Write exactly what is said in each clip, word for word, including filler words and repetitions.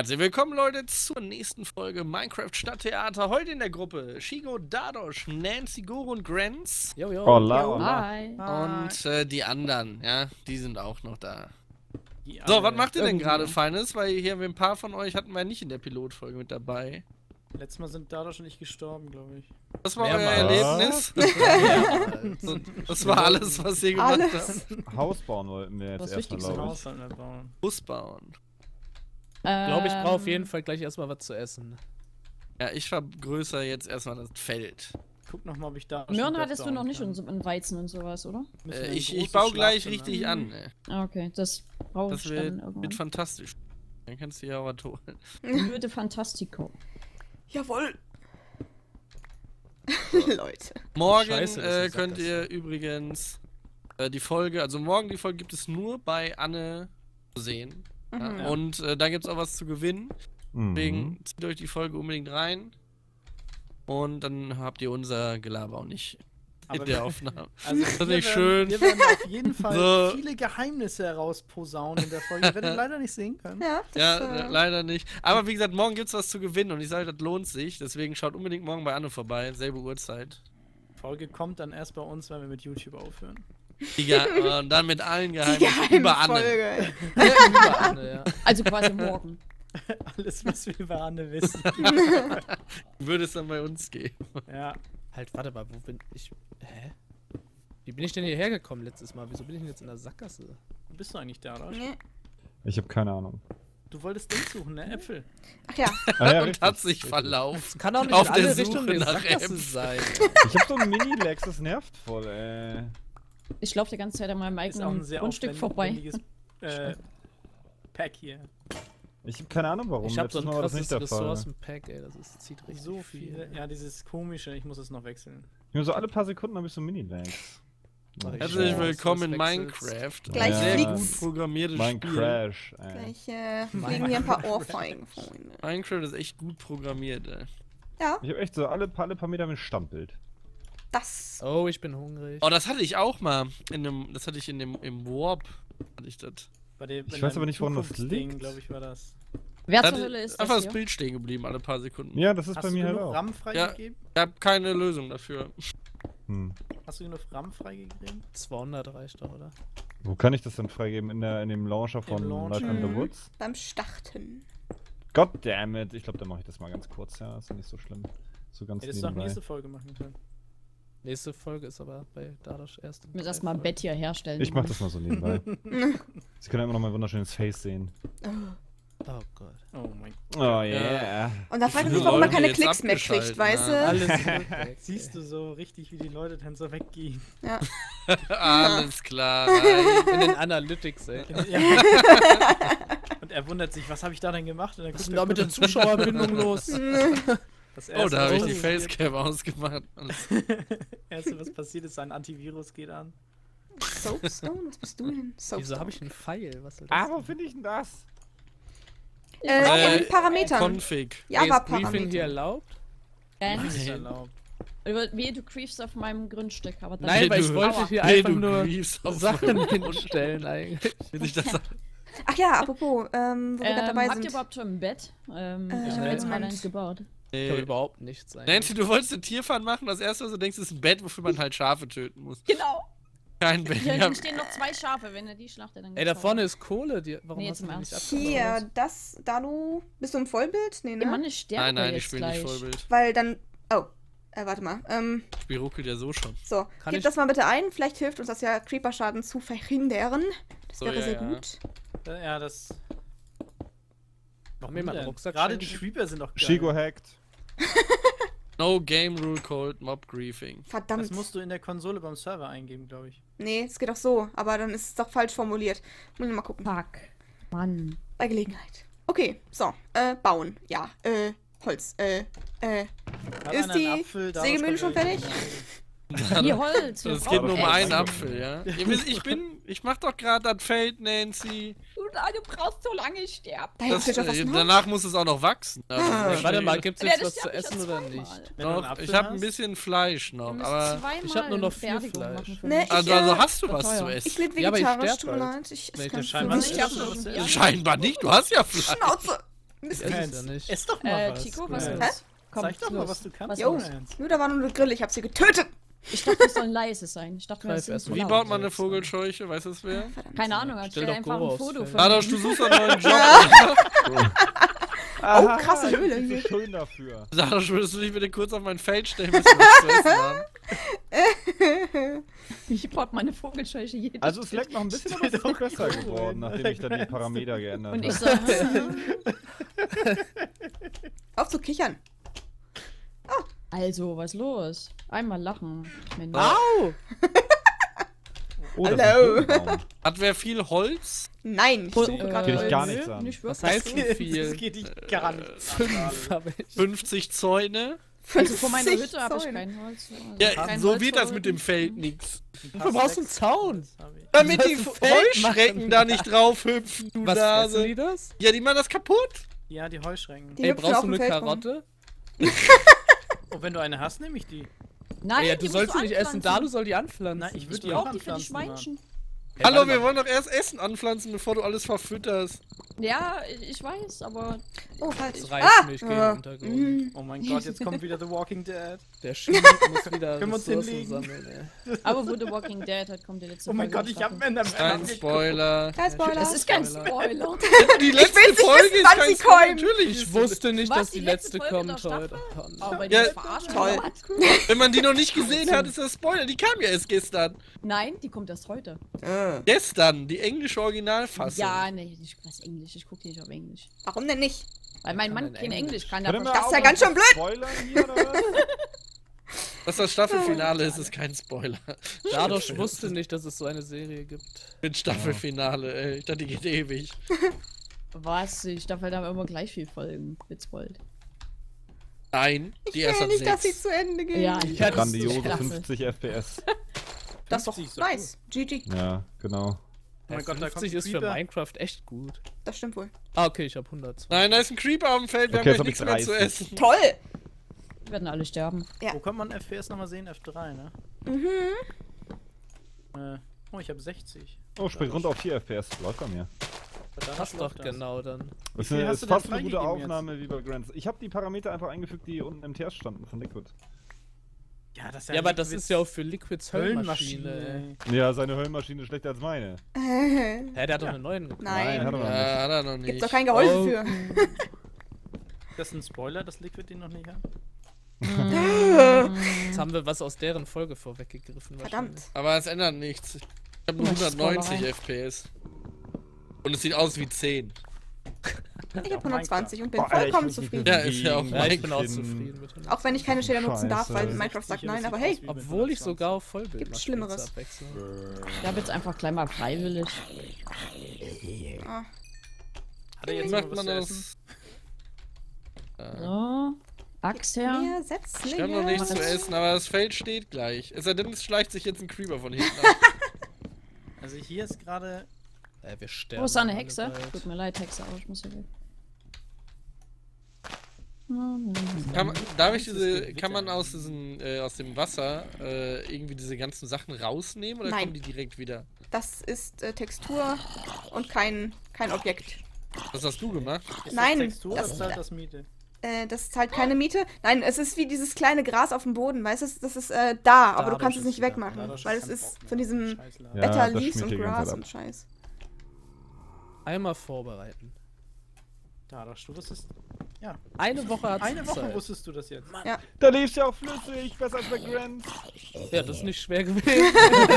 Herzlich willkommen, Leute, zur nächsten Folge Minecraft Stadttheater. Heute in der Gruppe Shigo, Dadosh, Nancy, Goro und Grenz. Jo, jo. Hola, jo. hola. Hi. Und äh, die anderen, ja, die sind auch noch da. Die So, alle- was macht ihr denn irgendwie. gerade Feines? Weil hier haben wir ein paar von euch hatten wir nicht in der Pilotfolge mit dabei. Letztes Mal sind Dadosh und ich gestorben, glaube ich. Das war euer Mehrmals. Erlebnis. So, das war alles, was ihr gemacht Alles. habt. Haus bauen wollten wir jetzt Das erstmal, Wichtigste glaube ich. Haus sollen wir bauen. Bus bauen. Ich glaube, ich brauche auf jeden Ähm, Fall gleich erstmal was zu essen. Ja, ich vergrößere jetzt erstmal das Feld. Guck noch mal, ob ich Dadosh Möhren ein Bett hattest du bauen noch nicht kann. und so in Weizen und sowas, oder? Müssen wir Äh, ein ich, ich großes baue gleich Schlafzimmer- richtig an, ne? Ah, okay, das brauche Das ich wird, dann irgendwann. wird fantastisch. Dann kannst du ja auch was holen. Würde Fantastico. Jawohl. Leute. Morgen Scheiße, das äh, ist könnt Sackgasse. ihr übrigens äh, die Folge, also morgen die Folge gibt es nur bei Anne zu sehen. Ja? Mhm. Und äh, da gibt es auch was zu gewinnen. Mhm. Deswegen zieht euch die Folge unbedingt rein. Und dann habt ihr unser Gelaber auch nicht in Aber der wir- Aufnahme. Also Das ist wir nicht werden, schön. Wir werden auf jeden Fall So. viele Geheimnisse herausposaunen in der Folge. Wir werden leider nicht sehen können. Ja, das, Ja, äh, äh, leider nicht. Aber wie gesagt, morgen gibt es was zu gewinnen und ich sage, das lohnt sich. Deswegen schaut unbedingt morgen bei Anne vorbei. Selbe Uhrzeit. Die Folge kommt dann erst bei uns, wenn wir mit YouTube aufhören. Ja, und dann mit allen die Geheimnissen über Anne. Geheimfolge. Über Anne, ja. Also quasi morgen. Alles, was wir über Anne wissen. Würde es dann bei uns gehen. Ja. Halt, warte mal, wo bin ich? Hä? Wie bin ich denn hierher gekommen letztes Mal? Wieso bin ich denn jetzt in der Sackgasse? Wo bist du eigentlich, Dadosh? Nee. Ich habe keine Ahnung. Du wolltest Ding suchen, ne? Äpfel. Ach ja. Ah, ja, Und richtig, hat sich richtig. verlaufen. Kann doch nicht Auf in der alle Suche Richtungen der nach Sackgasse Äpfeln. sein. Ich habe so ein Mini-Lex, das nervt voll, ey. Ich laufe die ganze Zeit an meinem Ist auch ein eigenen sehr Grundstück vorbei. aufwendiges äh, Pack hier. Ich habe keine Ahnung warum. Ich habe so ein Letztes Mal war das krasses nicht der Fall. Ressourcen-Pack, ey. Das ist, zieht richtig So viel. viele. Ja, dieses komische, ich muss es noch wechseln. Nur so alle paar Sekunden habe ich so Mini-Lex. Mach ich Herzlich schon. willkommen in Was wechselst? Minecraft. Gleich Ein sehr fliegt's. gut programmiertes Mein Spiel. Crash, ey. Gleich äh, fliegen hier ein paar Ohrfeigen, Freunde. Minecraft ist echt gut programmiert, ey. Ja, Ich habe echt so alle paar, alle paar Meter ein Standbild. das. Oh, ich bin hungrig. Oh, das hatte ich auch mal. In dem, das hatte ich in dem im Warp. Hatte ich das. Bei dem, Ich weiß aber nicht, woran das Zukunftsding, liegt. glaube ich, war das. Wer Da zur hat Hölle ist einfach das das hier? Bild stehen geblieben, alle paar Sekunden. Ja, das ist Hast bei du mir halt genug auch. RAM freigegeben? Ich habe keine Lösung dafür. Hm. Hast du genug RAM freigegeben? zweihundert reicht doch, oder? Wo kann ich das denn freigeben? In, der, in dem Launcher von Launcher. Life in the Mhm. Woods? Beim Starten. Goddammit. Ich glaube, dann mache ich das mal ganz kurz. Ja, ist ja nicht so schlimm. So ganz Hättest du auch nebenbei. nächste Folge machen können. Nächste Folge ist aber bei Dadosh erst. Ich muss erstmal ein Bett hier herstellen. Ich mach das mal so nebenbei. Sie können einfach noch mein wunderschönes Face sehen. Oh Gott. Oh mein Gott. Oh yeah. Und da fragt Wie man sich, viele warum man Leute keine jetzt Klicks mehr kriegt, abgeschaltet weißt du? haben. Alles weg. Siehst du so richtig, wie die Leute dann so weggehen. Ja. Alles klar. Nein. In den Analytics, ey. Ja. Und er wundert sich, was habe ich da denn gemacht? Und dann Was ist guckt denn da er mit der kurz- Zuschauerbindung los? Das Oh, Erste, da habe ich was die passiert- Facecam ausgemacht. Alles. Erste, was passiert ist, sein Antivirus geht an. Soapstone? Was bist du denn? Wieso Soapstone. habe ich einen Pfeil? Was soll das? Ah, wo finde ich denn das? Äh, Äh, in Parametern. Config. Ey, ist Briefing hier Java-Parameter. erlaubt? Grenz. Nicht erlaubt. Wie du griefst auf meinem Grundstück, aber dann Nein, weil ich du- wollte hier Nee, einfach du nur griefst auf Sachen meinen Mund. hinstellen eigentlich. Will ich das sagen? Ach ja, apropos, ähm, wo wir gerade ähm, dabei habt sind. ihr überhaupt schon ein Bett? Ähm, Äh, ich habe jetzt gerade Moment. eins gebaut. Ich glaube Nee. überhaupt nichts sein. Nancy, du wolltest eine Tierfarm machen, das erste, was du denkst, ist ein Bett, wofür man halt Schafe töten muss. Genau. Kein Bett. Hier Ja. hinten stehen noch zwei Schafe, wenn er die schlachtet, dann Ey, geht's da vorne ist Kohle. Die, warum Nee, hast jetzt du die im nicht Ernst. abgebaut? Hier, das, da du. Bist du im Vollbild? Nee, Der Mann ne? ist stärker Nein, nein, ich jetzt spiele gleich. nicht Vollbild. Weil dann. Oh. Äh, warte mal. Ähm, Das Spiel ruckelt ja so schon. so. Kann Gib ich- das mal bitte ein. Vielleicht hilft uns das ja, Creeper-Schaden zu verhindern. Das So, wäre ja, sehr ja. gut. Äh, Ja, das. Warum jemand einen Rucksack Gerade die schenken? Creeper sind doch geil. Shigo hackt. No game rule called mob griefing. Verdammt. Das musst du in der Konsole beim Server eingeben, glaube ich. Nee, es geht auch so. Aber dann ist es doch falsch formuliert. Muss ich mal gucken. Fuck. Mann. Bei Gelegenheit. Okay, so. Äh, bauen. Ja. Äh, Holz. Äh, äh. Hat Ist einer die einen Apfel, da Sägemühle kommt schon irgendein- fertig? Hier Holz. wir Es geht brauchen nur um Holz. einen Apfel, ja? Ihr wisst, ich bin, ich mach doch gerade das Feld, Nancy. Du, du brauchst so lange, ich sterb. Da Das, hilft dir doch was äh, noch. danach muss es auch noch wachsen. Also, Ah. Ey, warte mal, gibt's Ja, jetzt das was zu sterb ich essen ja oder zweimal. nicht? Wenn du einen Doch, Apfel ich habe ein hast, bisschen Fleisch noch, Du musst aber... zweimal ich hab nur noch eine viel Beerdigung Fleisch. machen für Nee, mich. ich, Also, äh, also hast du was teuer. zu Ich essen? bin Ja, aber ich vegetarisch, sterb tut mir bald. leid. Ich Wenn esse ich kein das scheinbar Fleisch. nicht Ich esse, hab was schon du ja. isst. Scheinbar nicht, du hast ja Fleisch. Schnauze! Ich Mist. esse es ja nicht. Ess doch mal Äh, was. Chico, was Grants. Hä? los? Komm, Zeig doch mal, los. was du kannst. Was Jo. los? Grants. Nur, da war nur eine Grille, ich hab sie getötet. Ich dachte, das soll leise sein. Ich dachte, mir, das Greif sind erst zu Wie mal. laut. baut man eine Vogelscheuche? Weiß es wer? Verdammt. Keine Ahnung, Stell stell doch einfach Goro ein aufs Foto Feld. von Dadosch, ihm. du suchst einen neuen Job. Oh, krasse ich Höhle bin hier. so schön dafür. Dadosch, würdest du dich bitte kurz auf mein Feld stellen, bis wir was zu essen haben? Ich baut meine Vogelscheuche jeden Also es leckt noch ein bisschen, aber es ist Steht viel auch besser Goro geworden, in, nachdem ich dann die Parameter geändert Und ich habe. so, Auf zu kichern. also, was los? Einmal lachen. Mensch. Au! Oh, das Hallo. ist ein Birnbaum. Hat wer viel Holz? Nein, ich Äh, suche gerade Geht dich gar Holz. nichts an. Nicht Was wirklich. heißt so Das viel? geht dich gar nicht. Fünf hab ich. fünfzig Zäune? Also vor meiner fünfzig Hütte habe ich Zäune. kein Holz. Also Ja, kein so Holz wird das vor mit Hütten. dem Feld nix. Du brauchst einen Zaun. Damit die Du sollst ein Feld Heuschrecken machen. da nicht drauf hüpfen, du Was essen Nase. die das? Ja, die machen das kaputt. Ja, die Heuschrecken. Die Ey, hüpfen brauchst auf du dem eine Feld rum. Karotte? Oh, wenn du eine hast, nehme ich die. Nein, ja, die du musst sollst du sie nicht essen, anpflanzen. da du soll die anpflanzen. Nein, ich Ich würde die auch brauch die für die anpflanzen. Mann. Schweinchen. Hey, Hallo, warte wir mal. wollen doch erst Essen anpflanzen, bevor du alles verfütterst. Ja, ich weiß, aber Oh, falsch. Das reicht Ah! nicht gegen Ah. den Untergrund. Mhm. Oh mein Gott, jetzt kommt wieder The Walking Dead. Der Schmied muss wieder Können wir uns Ressourcen hinlegen? sammeln, ey. aber wo The Walking Dead hat, kommt die letzte Oh mein Folge Gott, ich Staffel. hab Ender Kein Spoiler. Kein Spoiler. Das ist kein Spoiler. Die letzte will's nicht Folge wissen, ist wann kein sie Spoiler. kommen. Natürlich. Ich ist wusste nicht, Was, dass die die letzte letzte Folge kommt der heute. Staffel? Oh, nein. Aber die Ja, verarschen toll. oder was? es- Wenn man die noch nicht gesehen hat, ist das Spoiler. Die kam ja erst gestern. Nein, die kommt erst heute. Äh, Gestern, die englische Originalfassung. Ja, nee, ich weiß Englisch. Ich gucke nicht auf Englisch. Warum denn nicht? Weil mein kann Mann denn kein Englisch? Englisch kann. Können Der wir Das ist ja auch ganz noch schön blöd. Spoilern hier, oder was? Was das Staffelfinale ist, ist kein Spoiler. Dadurch wusste nicht, dass es so eine Serie gibt. Mit Staffelfinale, ey. Ich dachte, die geht ewig. Was? Ich dachte, da haben immer gleich viel Folgen. Witzbold. Nein, die Ich erst will ab nicht, dass sie sechs. zu Ende geht. Ja, Ich hatte Grandiose klasse. fünfzig F P S. Das ist doch fünfzig ist doch nice. G G. Ja, genau. Oh mein Gott, da kommt fünfzig ein ist für Creeper. Minecraft echt gut. Das stimmt wohl. Ah, okay, ich hab hundertzwanzig. Nein, da ist ein Creeper auf dem Feld. Wir Okay, haben jetzt gleich hab nichts ich mehr zu dreißig. essen. Toll. Wir werden alle sterben. Ja. Wo kann man F P S nochmal sehen? F drei, ne? Mhm. Äh, oh, ich habe sechzig. Oh, springt runter auf vier F P S. Läuft bei mir. Da Passt doch genau dann. Das viel ist, hast ist du denn fast eine gute freigegeben Aufnahme wie bei Grants. Ich habe die Parameter einfach eingefügt, die unten im Test standen von Liquid. Ja, das Ja, aber das ist ja auch für Liquids Höllenmaschine. Höllenmaschine. ey. Ja, seine Höllenmaschine ist schlechter als meine. Äh, Hä, der hat doch einen neuen gekauft. Nein. hat er noch nicht. Ja, hat er noch nicht. Gibt's doch kein Gehäuse Oh. für. Das ist ein Spoiler, dass Liquid den noch nicht hat. Jetzt haben wir was aus deren Folge vorweggegriffen. Verdammt. Aber es ändert nichts. Ich habe nur Ja, hundertneunzig Spoilerei. F P S. Und es sieht aus wie zehn. Ich hab hundertzwanzig und bin Boah, Alter, ich vollkommen muss mich zufrieden. Ja, ist ja auch Ja, ich bin auch Minecraft. zufrieden mit hundert. Auch wenn ich keine Shader nutzen darf, weil Scheiße. Minecraft sagt sechzig, nein, das aber sieht hey. aus wie Obwohl ich hundertzwanzig. sogar auf Vollbild Gibt's manchmal Schlimmeres. abwechseln. Ich habe jetzt einfach gleich mal freiwillig. Ah. Hat er Wie jetzt macht noch was man zu essen? das? Äh, So. Axt her. Mehr Ich Setzlinge. habe noch nichts zu essen, aber das Feld steht gleich. Es sei denn, es schleicht sich jetzt ein Creeper von hinten an. Also hier ist gerade. Äh, wir sterben. Wo ist eine alle Hexe? bald. Tut mir leid, Hexe, aber ich muss hier weg. Kann man, darf ich Das diese, Gewitter. kann man aus diesem, äh, aus dem Wasser äh, irgendwie diese ganzen Sachen rausnehmen oder Nein. kommen die direkt wieder? Das ist äh, Textur und kein, kein Objekt. Was hast du gemacht? Ist Nein, das Textur das- oder zahlt das Miete? Äh, das ist halt keine Miete. Nein, es ist wie dieses kleine Gras auf dem Boden, weißt du? Das ist äh, da, aber du Dadurch kannst es ist nicht wieder- wegmachen, dadurch weil ist es kein ist Bock von mehr. diesem Scheißladen. Ja, Better das Leaves schmiert und die ganze Gras Zeit und ab. Scheiß. Einmal vorbereiten. Da, da, du wusstest. Ja, Eine Woche hat eine Woche Zeit. wusstest du das jetzt. Da lebst ja auch flüssig, besser als bei Grants. Ja, das ist nicht schwer gewesen.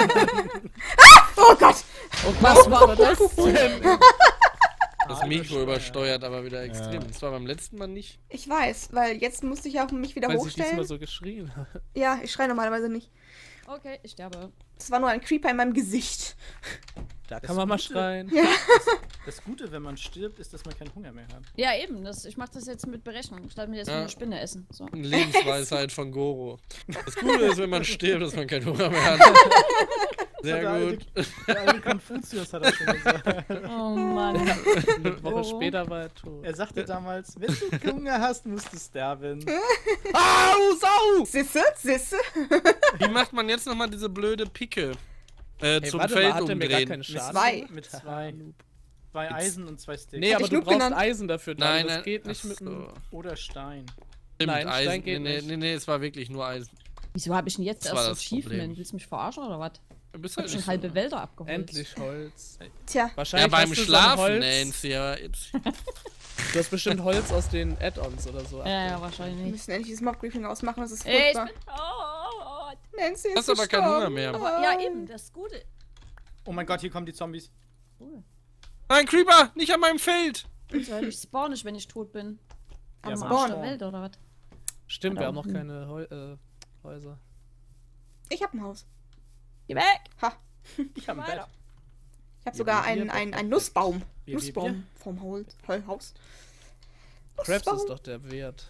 Oh Gott! Und was war das denn? Das Ah, Mikro übersteuert. übersteuert aber wieder extrem. Ja. Das war beim letzten Mal nicht. Ich weiß, weil jetzt musste ich auch mich wieder Weil sie diesmal hochstellen. so geschrien hat. Ja, ich schreie normalerweise nicht. Okay, ich sterbe. Das war nur ein Creeper in meinem Gesicht. Da Das kann man mal Gute- schreien. Das Gute, wenn man stirbt, ist, dass man keinen Hunger mehr hat. Ja, eben. Das, ich mache das jetzt mit Berechnung. Ich darf mir jetzt Ja. eine Spinne essen. So. Eine Lebensweisheit von Goro. Das Gute ist, wenn man stirbt, dass man keinen Hunger mehr hat. Sehr Der alte- gut. Der alte Konfuzius hat das schon gesagt. Oh Mann. Eine Woche Oh. später war er tot. Er sagte damals, wenn du Hunger hast, musst du sterben. Au, Sau! Sisse, Sisse. Wie macht man jetzt nochmal diese blöde Picke? Äh, Hey, zum warte mal, Feld hat der mir gar umdrehen. keinen Schaden Zwei. gemacht? Mit zwei. Zwei Jetzt- Eisen und zwei Sticks. Nee, Hab aber ich du Noob brauchst genannt? Eisen dafür. Dann. Nein, das nein. geht nicht ach mit so. dem... Oder Stein. Stimmt, Nein, Eisen. Stein geht nee, nee, nicht. nee, nee, es war wirklich nur Eisen. Wieso habe ich denn jetzt Das erst war so das Achievement? Problem. Willst du mich verarschen oder was? Du bist Ich hab halt schon nicht halbe so. Wälder abgeholt. Endlich Holz. Tja, Ja, Wahrscheinlich beim hast du so ein Schlafen, Holz. Nancy, ja. Jetzt. Du hast bestimmt Holz aus den Add-ons oder so. Ja, ja, wir wahrscheinlich. müssen endlich dieses Mob-Briefing ausmachen, das ist Ey, ich furchtbar. bin... Oh, oh, oh. Nancy ist Hast aber keinen Hunger gestorben. mehr. Aber, ja, eben, das Gute. Oh mein Gott, hier kommen die Zombies. Nein, Creeper! Nicht an meinem Feld! Und soll ich spawn nicht, wenn ich tot bin? Am Ja, Arsch spawn. der Welt oder was? Stimmt, wir haben noch Mhm. keine Heu äh, Häuser. Ich hab ein Haus. Geh weg! Ha, Ich hab ein Weiter. Bett. ich hab Wir sogar haben hier einen, einen, Bett. einen Nussbaum. Wir, wir, Nussbaum vom Holz. Hol- Haus. Krabs Nussbaum. ist doch der Wert.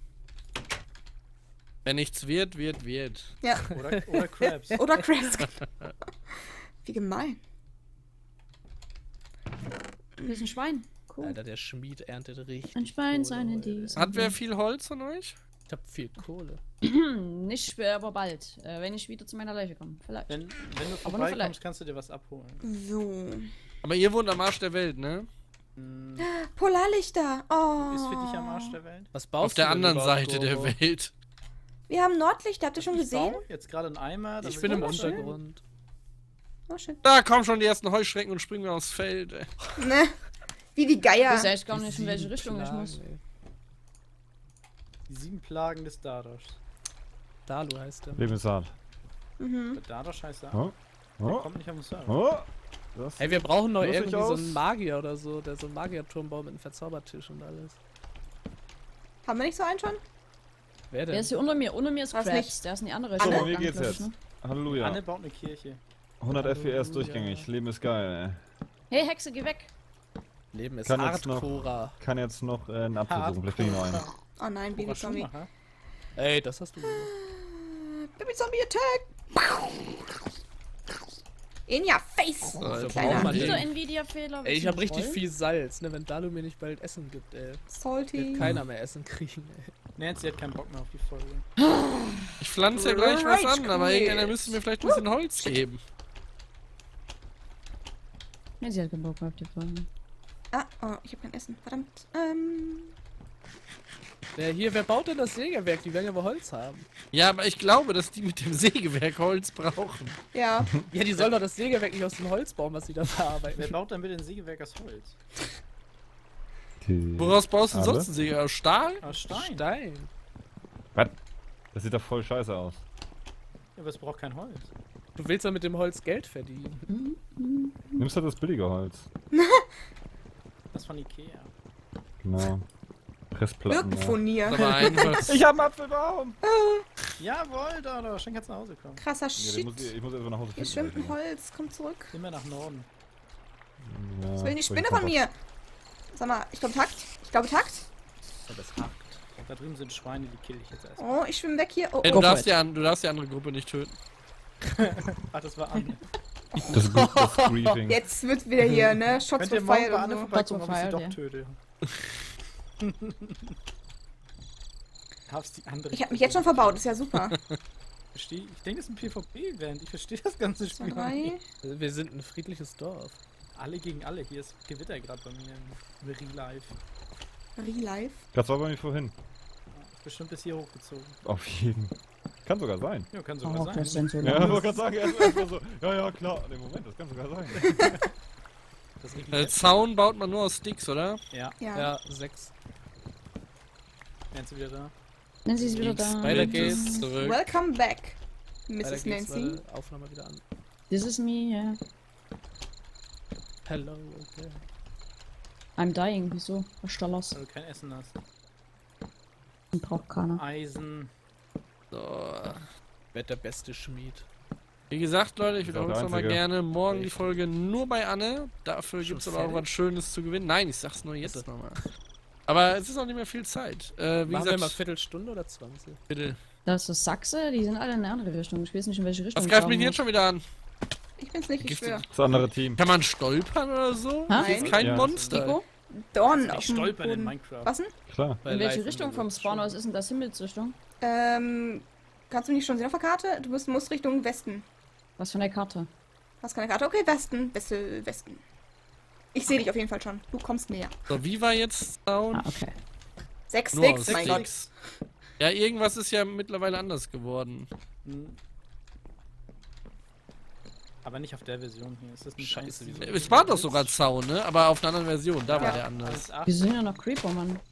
Wenn nichts wird, wird, wird. Ja, Oder, oder Crabs. oder Crabs. Wie gemein. Hier ist ein Schwein. Cool. Alter, der Schmied erntet richtig. Ein Schwein Kohle seinen heute. Dies. Hat wer viel Holz von euch? Ich hab viel Kohle. Hm, nicht schwer, aber bald. Äh, wenn ich wieder zu meiner Leiche komme. Vielleicht. Wenn, wenn du Aber nur vorbeikommst, vielleicht. kannst du dir was abholen. So. Aber ihr wohnt am Arsch der Welt, ne? Hm, Polarlichter. Oh. ist für dich am Arsch der Welt? Was baust Auf der du denn anderen überhaupt, Seite der Goro? Welt. Wir haben Nordlichter. Habt ihr schon Ich gesehen? baue jetzt gerade einen Eimer. Ich damit bin im Oh, schön. Untergrund. Oh, schön. Da kommen schon die ersten Heuschrecken und springen wir aufs Feld, ey. Ne? Wie die Ich Geier. weiß echt gar Die nicht, in welche sieben Richtung ich Plagen, muss. ey. Die sieben Plagen des Dadosh. Dalu heißt der. Leben ist hart. Mhm. Der Dadosh heißt er. Oh. Der Oh. kommt nicht auf den Server. Oh. Das Hey, wir brauchen noch Lustig irgendwie so aus. einen Magier oder so, der so einen Magierturmbau mit einem Verzaubertisch und alles. Haben wir nicht so einen schon? Wer Der denn? ist hier unter mir. Unter mir ist Was Krabs. nicht? Der ist in die andere So, Richtung. wie gegangen, geht's glaub ich, jetzt? ne? Halleluja. Anne baut eine Kirche. hundert F P S Halleluja. durchgängig. Leben ist geil, Hey, Hexe, geh weg. Leben ist Kann jetzt noch- Hardcore. ey. Kann jetzt noch äh, einen Apfel suchen. Vielleicht finde ich noch einen. Oh nein, Baby Baby-Zombie. Ey, das hast du gesagt. Baby-Zombie-Attack! In your face! So, So, jetzt braucht Kleiner man Wieder den. Nvidia-Fehler. Ey, ich hab willst du richtig mich viel Salz, ne? Wenn Dalu mir nicht bald Essen gibt, ey. Salty. Wird keiner mehr Essen kriegen, ey. Nancy hat keinen Bock mehr auf die Folge. Ich pflanze ja gleich was Rage an, aber quit. irgendeiner müsste mir vielleicht ein bisschen Holz geben. rollen? Nee, sie hat keinen Bock mehr auf die Folge. Ah, oh, ich hab kein Essen. Verdammt. Ähm. Ja, hier, wer baut denn das Sägewerk? Die werden ja wohl Holz haben. Ja, aber ich glaube, dass die mit dem Sägewerk Holz brauchen. Ja. Ja, die sollen doch das Sägewerk nicht aus dem Holz bauen, was sie da verarbeiten. Wer baut dann bitte ein Sägewerk aus Holz? Die- Woraus baust du denn Alle? sonst ein Sägewerk? Aus Stahl? Aus Stein. Stein. Was? Das sieht doch voll scheiße aus. Ja, aber es braucht kein Holz. Du willst ja mit dem Holz Geld verdienen. Nimmst du das billige Holz? Das von Ikea. Genau. Pressplatten. Ja. Birkenfurnier. Aber einfach. Ich hab einen Apfelbaum! Jawohl, Dadosh, dann kannst du nach Hause kommen. Krasser Ja, den Shit. muss ich, ich muss erstmal nach Hause Hier finden. schwimmt ein Holz. Komm zurück. Immer nach Norden. Ja, Was will die ich Spinne komm von mir? Sag mal, ich glaube Takt. Ich glaube Takt. Ja, das hakt. Da drüben sind Schweine, die kill ich jetzt erstmal. Oh, ich schwimme weg hier. Oh, Ey, oh. du, darfst die an, du darfst die andere Gruppe nicht töten. Ach, das war Anne. Das ist gut, das Briefing. Jetzt wird wieder hier, ne? Shots Könnt ihr for morgen fire bei und Anne so. vorbeikommen, ob ich sie Shots doch for töte? Darfst die andere. Ich habe mich jetzt schon verbaut. Ist ja super. Versteh, ich denke, es ist ein PvP-Event. Ich verstehe das ganze Zwei, Spiel. noch drei. nicht. Also, wir sind ein friedliches Dorf. Alle gegen alle. Hier ist Gewitter gerade bei mir im Real Life. Re-Life. Das war bei mir vorhin. Ist bestimmt bis hier hochgezogen. Auf jeden. Kann sogar sein. Ja, kann sogar Oh, sein. das sind so Ja, ich lang. wollte gerade sagen, erst erst mal so, ja, ja, klar. Nee, Moment, das kann sogar sein. Das ist richtig Äh, nett. Zaun baut man nur aus Sticks, oder? Ja, Ja. Ja, sechs. wären sie wieder da. Nancy ist wieder da. Weiter Bitte geht's. Zurück. Welcome back, Weiter Misses geht's, Nancy. warte, Aufnahme wieder an. This is me, yeah. Hello, okay. I'm dying. Wieso? Was ist da los? Weil du kein Essen hast. Braucht keiner. Eisen. So. Werd der beste Schmied. Wie gesagt, Leute, ich Ist auch wiederhole es der nochmal Einzige. gerne. Morgen die Richtig. Folge nur bei Anne. Dafür Schon gibt es aber auch fertig? was Schönes zu gewinnen. Nein, ich sag's nur jetzt Also. nochmal. Aber es ist auch nicht mehr viel Zeit. Äh, wie Machen wir gesagt, mal Viertelstunde oder zwanzig? bitte. Das ist Sachse, die sind alle in eine andere Richtung. Ich weiß nicht, in welche Richtung. Was greift ich mich denn jetzt schauen schon wieder an? Ich bin's nicht, ich Gibt's schwöre. Das andere Team. Kann man stolpern oder so? Ha? Das ist Nein. kein Ja. Monster. Nico? Dorn Ich auf dem stolpern in Boden. Minecraft. Was denn? Klar. Bei In welche Live Richtung in vom der Spawn aus Show. ist denn das Himmelsrichtung? Ähm, kannst du nicht schon sehen auf der Karte? Du musst, musst Richtung Westen. Was von der Karte? Hast keine Karte? Okay, Westen. Wessel, Westen. Ich sehe dich auf jeden Fall schon. Du kommst näher. So, wie war jetzt Sound? Ah, okay. Sechs Nur Sticks, aus mein Gott. Sticks. Ja, irgendwas ist ja mittlerweile anders geworden. Hm. Aber nicht auf der Version hier. Ist das nicht Scheiße, eins- wieso? Es war doch sogar Zaun, ne? Aber auf einer anderen Version, da war Ja. der anders. eins Punkt acht, Wir sind ja noch Creeper, Mann. nicht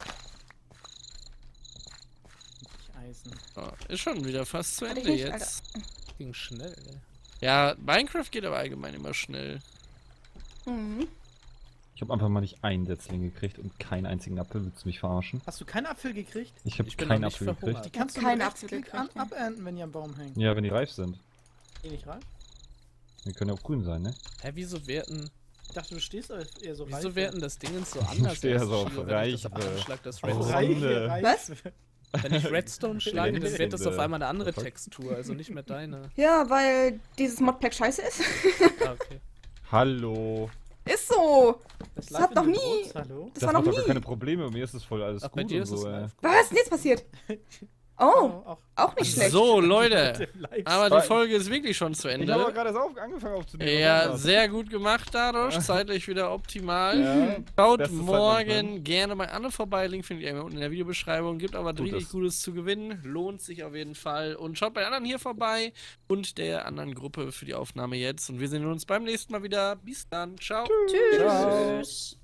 Eisen. So, ist schon wieder fast zu Hatte ich Ende nicht, jetzt. Ging schnell, ey. Ja, Minecraft geht aber allgemein immer schnell. Mhm. Ich habe einfach mal nicht einen Setzling gekriegt und keinen einzigen Apfel. Willst du mich verarschen? Hast du keinen Apfel gekriegt? Ich habe Ich bin keinen noch nicht Apfel gekriegt. verhungert. Die kannst du Keinen mit Apfel Rechtsklick an, gekriegt, ja. abernten, wenn die am Baum hängen. Ja, wenn die reif sind. Die nicht rein? Die können ja auch grün sein, ne? Hä, wieso werten, Ich dachte, du stehst aber eher so wieso reif. werten das Ding so anders? stehe als so auf Shio, wenn ich das Reife. anschlag, das Oh, Redstone. Reife. reif. Was? Wenn ich Redstone schlage, dann wird das Glänzende. auf einmal eine andere Fuck. Textur, also nicht mehr deine. Ja, weil dieses Modpack scheiße ist. Ah, okay. Hallo. Ist so. Das, Das hat Live in noch the nie- Woods, Hallo? Das, Das, war macht noch doch gar nie. keine Probleme. Mir ist es voll alles Ach, gut bei dir und ist so, es ey. live. Was ist denn jetzt passiert? Oh, auch. auch nicht schlecht. So, Leute. Live. Aber die Weil- Folge ist wirklich schon zu Ich habe aber Ende. gerade erst auf, angefangen aufzunehmen. Ja, Was ist sehr gut gemacht dadurch. Zeitlich wieder optimal. das? Ja. Schaut Bestes morgen Zeitmanagement. gerne bei Anne vorbei. Link findet ihr unten in der Videobeschreibung. Gibt aber Tut richtig es. Gutes zu gewinnen. Lohnt sich auf jeden Fall. Und schaut bei den anderen hier vorbei und der anderen Gruppe für die Aufnahme jetzt. Und wir sehen uns beim nächsten Mal wieder. Bis dann. Ciao. Tschüss. Ciao. Tschüss.